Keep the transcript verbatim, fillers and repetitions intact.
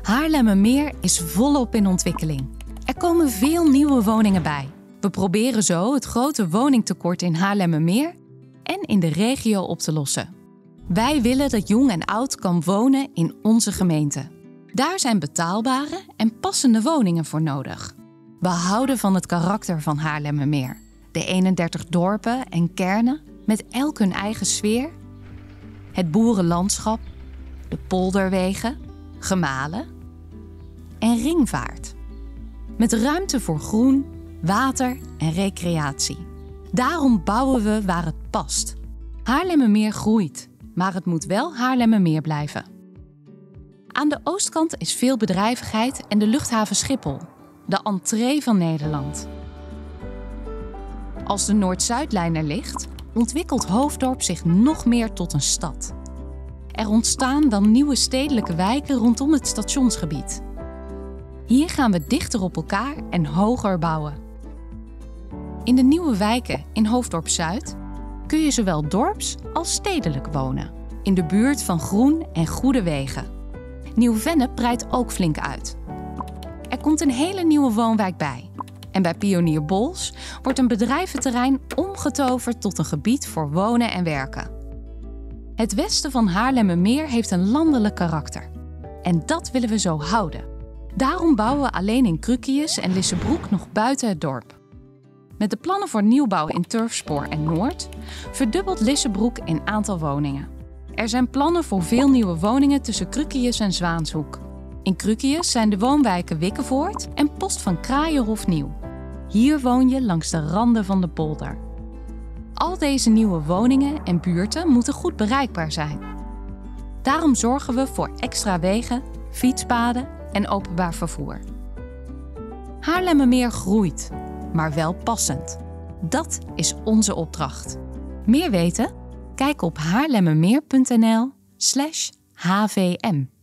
Haarlemmermeer is volop in ontwikkeling. Er komen veel nieuwe woningen bij. We proberen zo het grote woningtekort in Haarlemmermeer en in de regio op te lossen. Wij willen dat jong en oud kan wonen in onze gemeente. Daar zijn betaalbare en passende woningen voor nodig. We houden van het karakter van Haarlemmermeer. De eenendertig dorpen en kernen met elk hun eigen sfeer. Het boerenlandschap, de polderwegen, gemalen en ringvaart. Met ruimte voor groen, water en recreatie. Daarom bouwen we waar het past. Haarlemmermeer groeit, maar het moet wel Haarlemmermeer blijven. Aan de oostkant is veel bedrijvigheid en de luchthaven Schiphol, de entree van Nederland. Als de Noord-Zuidlijn er ligt, ontwikkelt Hoofddorp zich nog meer tot een stad. Er ontstaan dan nieuwe stedelijke wijken rondom het stationsgebied. Hier gaan we dichter op elkaar en hoger bouwen. In de nieuwe wijken in Hoofddorp Zuid kun je zowel dorps als stedelijk wonen, in de buurt van groen en goede wegen. Nieuw-Vennep breidt ook flink uit. Er komt een hele nieuwe woonwijk bij. En bij Pionier Bols wordt een bedrijventerrein omgetoverd tot een gebied voor wonen en werken. Het westen van Haarlemmermeer heeft een landelijk karakter. En dat willen we zo houden. Daarom bouwen we alleen in Krukius en Lissebroek nog buiten het dorp. Met de plannen voor nieuwbouw in Turfspoor en Noord verdubbelt Lissebroek in aantal woningen. Er zijn plannen voor veel nieuwe woningen tussen Krukius en Zwaanshoek. In Krukius zijn de woonwijken Wikkevoort en Post van Kraaienhof nieuw. Hier woon je langs de randen van de polder. Al deze nieuwe woningen en buurten moeten goed bereikbaar zijn. Daarom zorgen we voor extra wegen, fietspaden en openbaar vervoer. Haarlemmermeer groeit, maar wel passend. Dat is onze opdracht. Meer weten? Kijk op haarlemmermeer punt n l slash h v m.